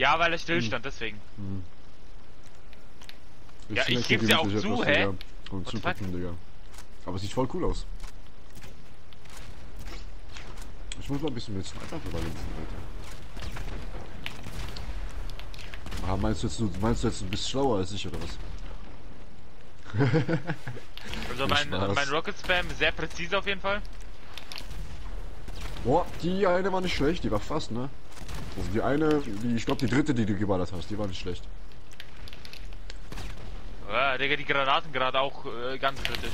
Ja, weil er stillstand, deswegen. Hm. Ja, ich geb's ja auch zu, hä? Und zugucken, Digga. Aber es sieht voll cool aus. Ich muss mal ein bisschen mit Sniper überlegen, Alter. Ah, meinst du jetzt, du bist schlauer als ich, oder was? Also mein Rocket Spam ist sehr präzise auf jeden Fall. Boah, die eine war nicht schlecht, die war fast, ne? Also die eine, ich glaube die dritte, die du geballert hast, die war nicht schlecht. Ja, Digga, die Granaten gerade auch ganz kritisch.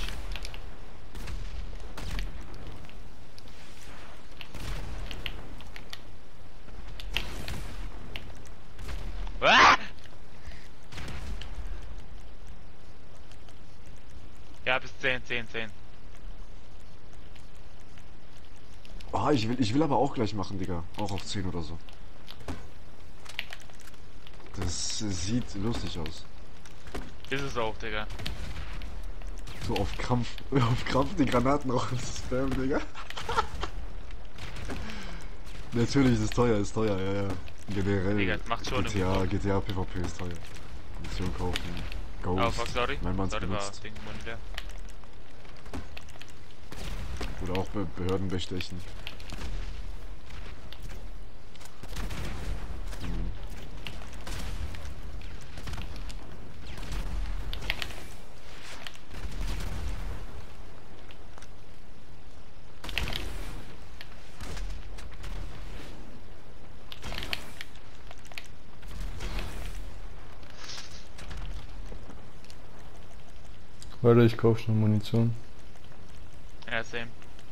Ah! Ja, bis 10, 10, 10. Oh, ich will aber auch gleich machen, Digga. Auch auf 10 oder so. Das sieht lustig aus. Ist es auch, Digga. So auf Krampf die Granaten auch ins Spam, Digga. Natürlich ist es teuer, ja, ja. Generell. Digga, macht schon GTA PvP ist teuer. Munition kaufen. Ghost. Oh fuck, sorry. Mein Mann Sorry, war benutzt. Ding Monitor. Oder auch Behörden bestechen. Warte, ich kauf schon Munition. Ja, same.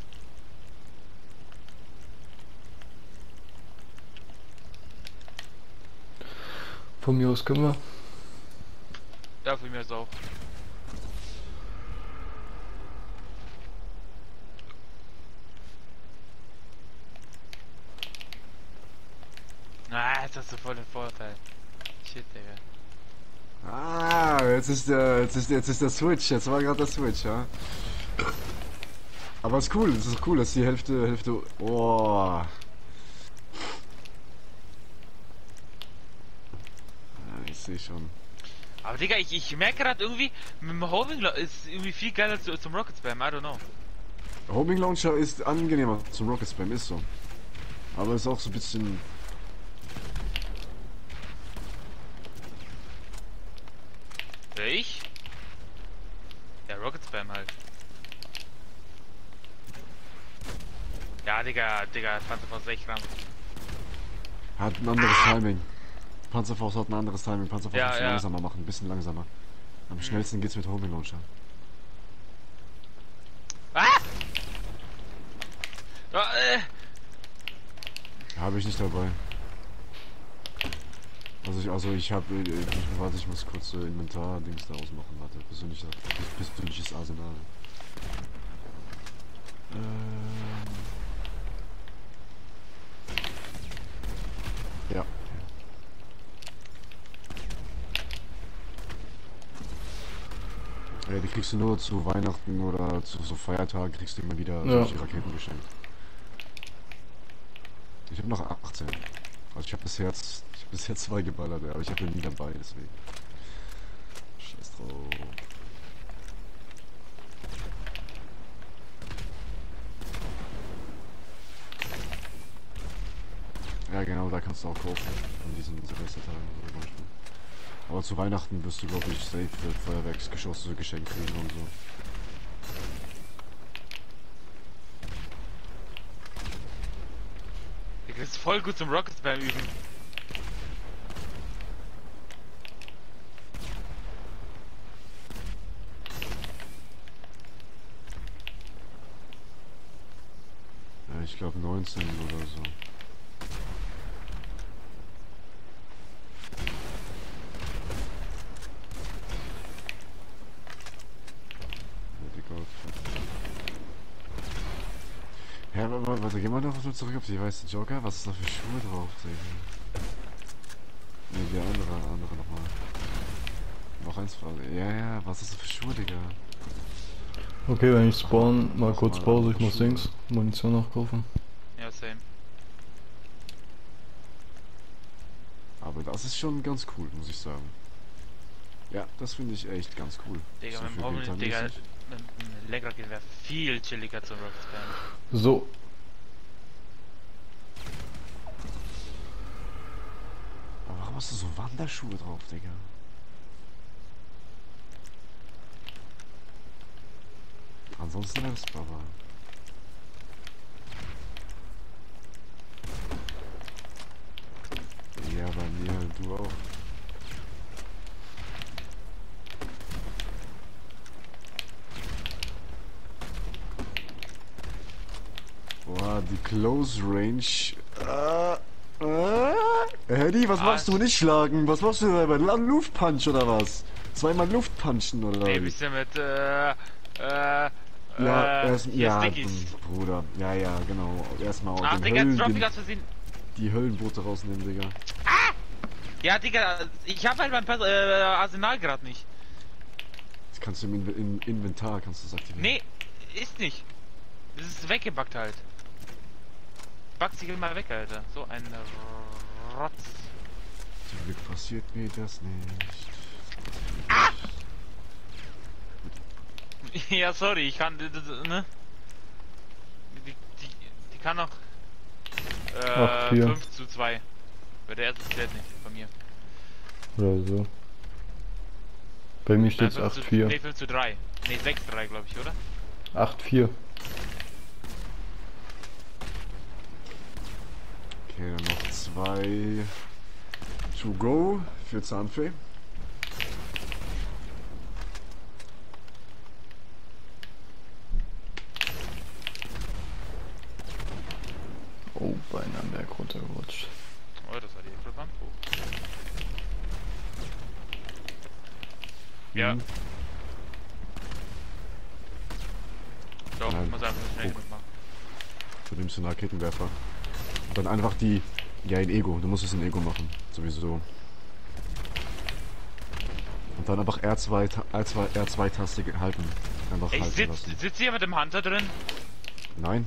Von mir aus können wir. Ja, für mich ist auch. Ah, jetzt hast du voll den Vorteil. Shit, Digga. Ah, jetzt ist der Switch. Jetzt war gerade der Switch, ja. Aber ist cool, es ist cool, dass die Hälfte. Oh. Ja, ich sehe schon. Aber Digga, ich merke gerade irgendwie, mit dem Homing ist irgendwie viel geiler zum Rocket Spam, I don't know. Homing Launcher ist angenehmer zum Rocket Spam, ist so. Aber ist auch so ein bisschen. Ich? Ja, Rocket Spam halt. Ja, Digga, Panzerfaust 6 Gramm. Hat ein anderes Timing. Panzerfaust hat ein anderes Timing. Panzerfaust Ja, muss ja. langsamer machen, ein bisschen langsamer. Am schnellsten geht's mit Homing Launcher. Ah! Oh, Habe ich nicht dabei. Warte, ich muss kurz Inventar-Dings da ausmachen, warte, persönliches Arsenal. Ja. Ja, die kriegst du nur zu Weihnachten oder zu so Feiertagen, kriegst du immer wieder solche Raketen geschenkt. Ich habe noch 18. Also ich habe bisher 2 geballert, aber ich habe ja nie dabei, deswegen. Scheiß drauf. Ja genau, da kannst du auch kaufen. An diesen Silvestertagen oder manchmal. Aber zu Weihnachten wirst du, glaube ich, safe Feuerwerksgeschosse geschenkt kriegen und so. Digga, das ist voll gut zum Rocket Spam üben. Ja, ich glaube 19 oder so. Ja, aber warte, gehen wir noch so zurück auf die weiße Jogger. Was ist da für Schuhe drauf, Digga? Ne, die andere nochmal. Noch eins Frage. Ja, was ist das für Schuhe, Digga? Okay, wenn ich spawn, mal kurz Pause, ich muss Dings, Munition nachkaufen. Ja, same. Aber Aber das ist schon ganz cool, muss ich sagen. Ja, das finde ich echt ganz cool. Digga, So mit für dem Hobel, Digga, wintermäßig. mit dem Lenkrad wäre viel chilliger zum Rocket Spam. So. Aber warum hast du so Wanderschuhe drauf, Digga? Ansonsten wäre es aber. Ja, bei mir, du auch. Boah, die Close Range. Hedy, was machst du nicht schlagen? Was machst du da bei Luftpunch oder was? Zweimal Luftpunchen oder Nee, wie? bisschen mit, Ja, Stickies. Bruder. Ja, ja, genau. Erstmal Ach, den Digga, jetzt drop ich Höllen, aus Versehen. die Höllenboote rausnehmen, Digga. Ja, Digga, ich hab halt mein Arsenal gerade nicht. Das kannst du im Inventar kannst du das aktivieren. Nee, ist nicht. Das ist weggebackt halt. Backt sich immer weg, Alter. So ein Rotz. Zum Glück passiert mir das nicht. Ja, sorry, ich kann, ne? Die kann noch, 8-4. 5:2. Weil der erste zählt nicht von mir. Oder so. Bei mir steht es 8-4. Nee, 5:3. Nee, 6:3, glaube ich, oder? 8-4. Okay, dann noch 2 to go für Zahnfee. Oh, beinahe am Berg runtergerutscht. Oh, das war die interessant. Oh. Ja. Mhm. Doch, Nein. ich muss einfach schnell Guck. genug machen. Du nimmst einen Raketenwerfer. Und dann einfach die. Ja, in Ego. Du musst es in Ego machen. Sowieso. Und dann einfach R2-Taste halten. Einfach Ey, halten lassen. sitzt hier mit dem Hunter drin? Nein.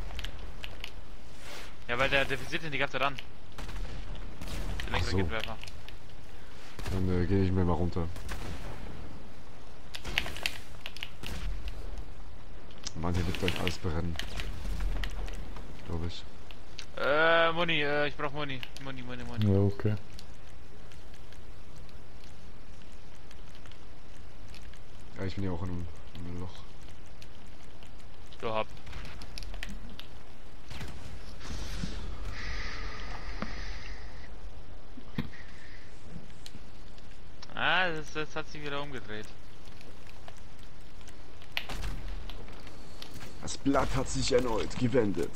Ja, weil der visiert ihn die ganze Zeit an. Der Ach so. Lenkrad-Werfer. Dann gehe ich mir mal runter. Mann, hier wird gleich alles brennen. Glaube ich. Muni, ich brauch Muni. Muni. Ja, okay. Ja, ich bin ja auch in einem Loch. Du hab. Ah, das hat sich wieder umgedreht. Das Blatt hat sich erneut gewendet.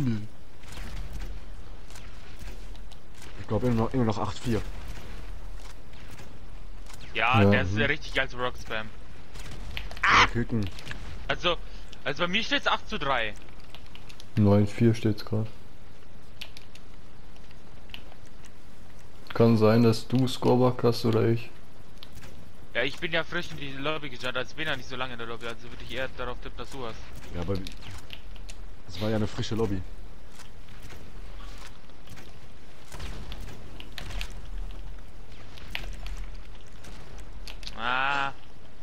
Ich glaube immer noch 8-4. Ja, Ja, der ist richtig geil zu Rock Spam. Küken. Also bei mir steht's 8:3. 9-4 steht's gerade. Kann sein, dass du Scoreback hast oder ich. Ja, ich bin ja frisch in die Lobby gestartet, also bin ja nicht so lange in der Lobby, also würde ich eher darauf tippen, dass du hast. Ja, aber es war ja eine frische Lobby. Ah,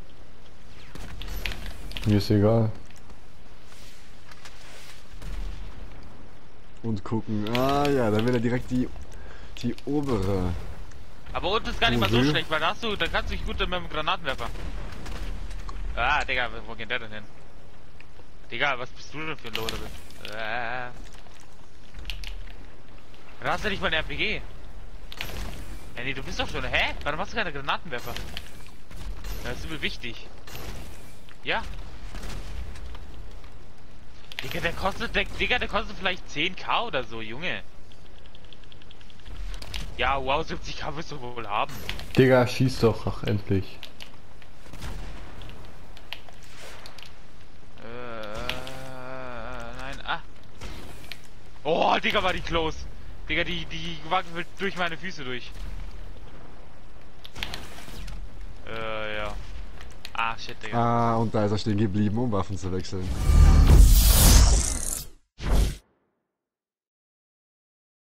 Mir ist egal. Und gucken. Ah ja, dann will er direkt die obere. aber unten ist gar nicht Oh, mal so Sehe. schlecht, weil da kannst du dich gut mit dem Granatenwerfer. Ah, Digga, wo geht der denn hin? Digga, was bist du denn für ein Loader? Da hast du nicht mal eine RPG. Ja, nee, du bist doch schon. Hä? Warum hast du keine Granatenwerfer? Das ist übel wichtig. Ja. Digga, der kostet vielleicht 10.000 oder so, Junge. Ja, wow, 70.000 wirst du wohl haben. Digga, schieß doch, ach endlich. Nein, ah. Oh, Digga, war die close. Digga, die wackelt durch meine Füße durch. Ja. Ah, shit, Digga. Ah, und da ist er stehen geblieben, um Waffen zu wechseln.